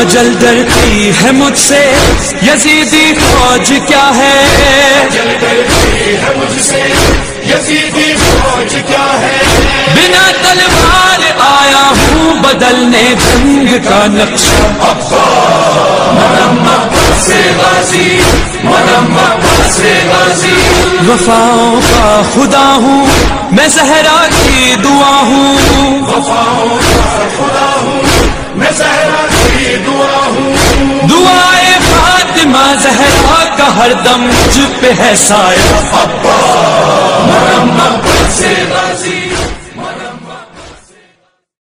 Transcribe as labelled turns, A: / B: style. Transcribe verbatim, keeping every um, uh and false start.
A: अजल डरती है मुझसे, यजीदी फौज क्या है। अजल डरती है मुझसे, यजीदी फौज क्या है। बिना तलवार आया हूँ बदलने जंग का नक्शा। मरम्मा से गाजी, मरम्मा से गाजी। वफाओं का खुदा हूँ मैं, ज़हरा की दुआ हूँ। वफाओं का खुदा हूँ मैं, ज़हरा की दुआ हूँ। दुआए फातिमा ज़हरा का हरदम मुझ पे है साया। अब्बा मरम्मा से